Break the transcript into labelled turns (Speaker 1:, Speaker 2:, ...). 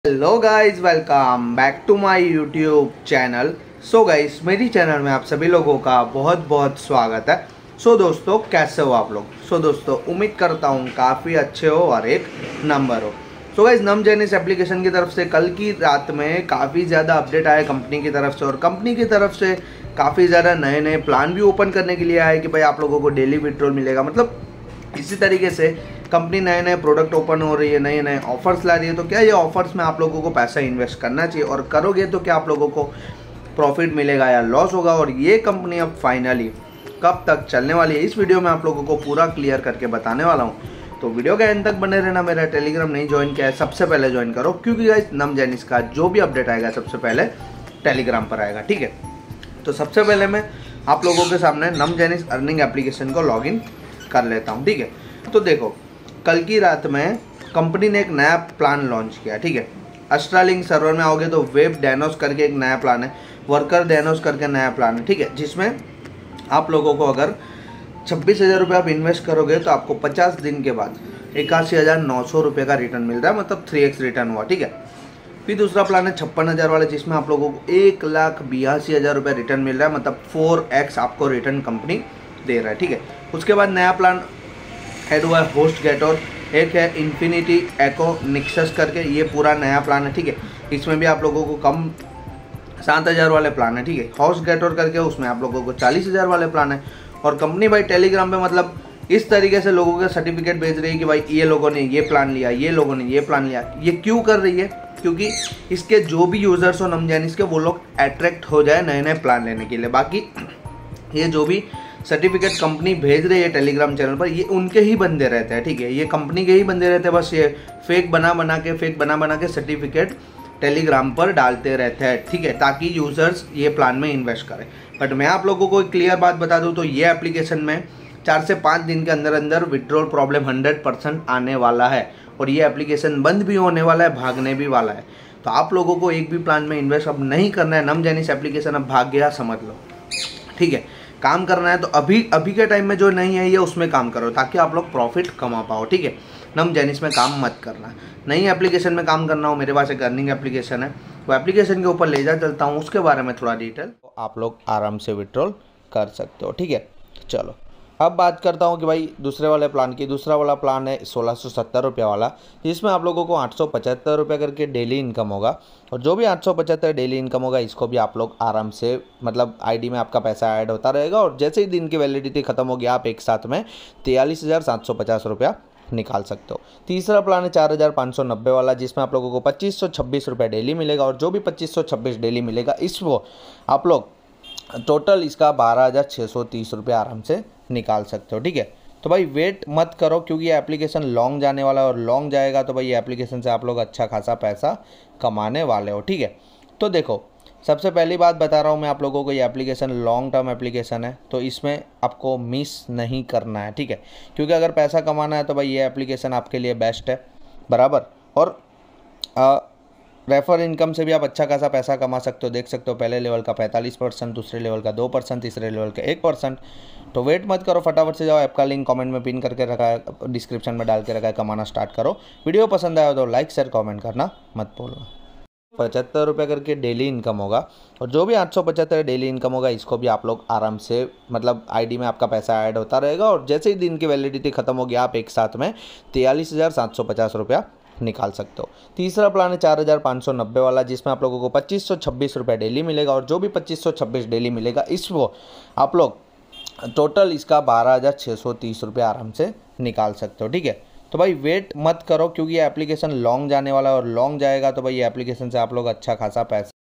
Speaker 1: Hello guys, welcome back to my YouTube channel. So guys, मेरी channel में आप सभी लोगों का बहुत बहुत स्वागत है। सो दोस्तों, कैसे हो आप लोग? सो दोस्तों, उम्मीद करता हूँ काफ़ी अच्छे हो और एक नंबर हो। सो गाइस, नम जेनिस एप्लीकेशन की तरफ से कल की रात में काफ़ी ज़्यादा अपडेट आया कंपनी की तरफ से, और कंपनी की तरफ से काफ़ी ज़्यादा नए नए प्लान भी ओपन करने के लिए आए कि भाई आप लोगों को डेली विड्रॉल मिलेगा। मतलब इसी तरीके से कंपनी नए नए प्रोडक्ट ओपन हो रही है, नए नए ऑफर्स ला रही है। तो क्या ये ऑफर्स में आप लोगों को पैसा इन्वेस्ट करना चाहिए, और करोगे तो क्या आप लोगों को प्रॉफिट मिलेगा या लॉस होगा, और ये कंपनी अब फाइनली कब तक चलने वाली है, इस वीडियो में आप लोगों को पूरा क्लियर करके बताने वाला हूँ। तो वीडियो के एंड तक बने रहना। मेरा टेलीग्राम नहीं ज्वाइन किया है, सबसे पहले ज्वाइन करो, क्योंकि गाइस नम जेनिस का जो भी अपडेट आएगा सबसे पहले टेलीग्राम पर आएगा, ठीक है। तो सबसे पहले मैं आप लोगों के सामने नम जेनिस अर्निंग एप्लीकेशन को लॉगिन कर लेता हूँ, ठीक है। तो देखो, कल की रात में कंपनी ने एक नया प्लान लॉन्च किया, ठीक है। अस्ट्रालिंक सर्वर में आओगे तो वेब डैनोस करके एक नया प्लान है, वर्कर डैनोस करके नया प्लान है, ठीक है। जिसमें आप लोगों को अगर 26,000 रुपये आप इन्वेस्ट करोगे तो आपको 50 दिन के बाद 81,900 रुपये का रिटर्न मिल रहा है, मतलब 3x रिटर्न हुआ, ठीक है। फिर दूसरा प्लान है 56,000 वाला, जिसमें आप लोगों को 1,82,000 रुपये रिटर्न मिल रहा है, मतलब 4x आपको रिटर्न कंपनी दे रहा है, ठीक है। उसके बाद नया प्लान ऐड हुआ है होस्ट गेट, और एक है इन्फिनिटी एको निक्सस करके, ये पूरा नया प्लान है, ठीक है। इसमें भी आप लोगों को कम 7,000 वाले प्लान है, ठीक है। होस्ट गेटर करके उसमें आप लोगों को 40,000 वाले प्लान है। और कंपनी भाई टेलीग्राम पे मतलब इस तरीके से लोगों के सर्टिफिकेट भेज रही है कि भाई ये लोगों ने ये प्लान लिया, ये लोगों ने ये प्लान लिया। ये क्यों कर रही है? क्योंकि इसके जो भी यूजर्स हो नम जेनिस के, वो लोग अट्रैक्ट हो जाए नए नए प्लान लेने के लिए। बाकी ये जो भी सर्टिफिकेट कंपनी भेज रही है टेलीग्राम चैनल पर, ये उनके ही बंदे रहते हैं, ठीक है। ये कंपनी के ही बंदे रहते हैं, बस ये फेक बना बना के सर्टिफिकेट टेलीग्राम पर डालते रहते हैं, ठीक है, ताकि यूजर्स ये प्लान में इन्वेस्ट करें। बट मैं आप लोगों को एक क्लियर बात बता दूं तो ये एप्लीकेशन में 4 से 5 दिन के अंदर अंदर विड्रॉल प्रॉब्लम 100% आने वाला है, और ये एप्लीकेशन बंद भी होने वाला है, भागने भी वाला है। तो आप लोगों को एक भी प्लान में इन्वेस्ट अब नहीं करना है। नम जेनिस एप्लीकेशन अब भाग गया समझ लो, ठीक है। काम करना है तो अभी के टाइम में जो नहीं है ये उसमें काम करो, ताकि आप लोग प्रॉफिट कमा पाओ, ठीक है। नम जेनिस में काम मत करना। नई एप्लीकेशन में काम करना हो, मेरे पास एक अर्निंग एप्लीकेशन है, वो एप्लीकेशन के ऊपर ले जा चलता हूँ, उसके बारे में थोड़ा डिटेल आप लोग आराम से विड्रॉल कर सकते हो, ठीक है। चलो अब बात करता हूँ कि भाई दूसरे वाले प्लान की। दूसरा वाला प्लान है 1670 रुपये वाला, जिसमें आप लोगों को 875 रुपये करके डेली इनकम होगा। और जो भी 875 डेली इनकम होगा, इसको भी आप लोग आराम से मतलब आईडी में आपका पैसा ऐड होता रहेगा, और जैसे ही दिन की वैलिडिटी खत्म होगी आप एक साथ में 43,750 रुपया निकाल सकते हो। तीसरा प्लान है 4,590 वाला, जिसमें आप लोगों को 2,526 रुपये डेली मिलेगा, और जो भी 2,526 डेली मिलेगा इसको आप लोग टोटल इसका 12,630 रुपये आराम से निकाल सकते हो, ठीक है। तो भाई वेट मत करो, क्योंकि ये एप्लीकेशन लॉन्ग जाने वाला है, और लॉन्ग जाएगा तो भाई ये एप्लीकेशन से आप लोग अच्छा खासा पैसा कमाने वाले हो, ठीक है। तो देखो, सबसे पहली बात बता रहा हूँ मैं आप लोगों को, ये एप्लीकेशन लॉन्ग टर्म एप्लीकेशन है, तो इसमें आपको मिस नहीं करना है, ठीक है। क्योंकि अगर पैसा कमाना है तो भाई ये एप्लीकेशन आपके लिए बेस्ट है, बराबर। और रेफर इनकम से भी आप अच्छा खासा पैसा कमा सकते हो। देख सकते हो पहले लेवल का 45%, दूसरे लेवल का 2%, तीसरे लेवल का 1%। तो वेट मत करो, फटाफट से जाओ, ऐप का लिंक कमेंट में पिन करके रखा है, डिस्क्रिप्शन में डाल के रखा है, कमाना स्टार्ट करो। वीडियो पसंद आया तो लाइक शेयर कमेंट करना मत भूलना। 75 रुपये करके डेली इनकम होगा, और जो भी 875 डेली इनकम होगा, इसको भी आप लोग आराम से मतलब आईडी में आपका पैसा ऐड होता रहेगा, और जैसे ही दिन की वैलिडिटी खत्म होगी आप एक साथ में 43,750 रुपया निकाल सकते हो। तीसरा प्लान है 4,590 वाला, जिसमें आप लोगों को 2,526 रुपये डेली मिलेगा, और जो भी 2,526 डेली मिलेगा इसको आप लोग टोटल इसका 12,630 रुपये आराम से निकाल सकते हो, ठीक है। तो भाई वेट मत करो, क्योंकि ये एप्लीकेशन लॉन्ग जाने वाला है, और लॉन्ग जाएगा तो भाई ये एप्लीकेशन से आप लोग अच्छा खासा पैसा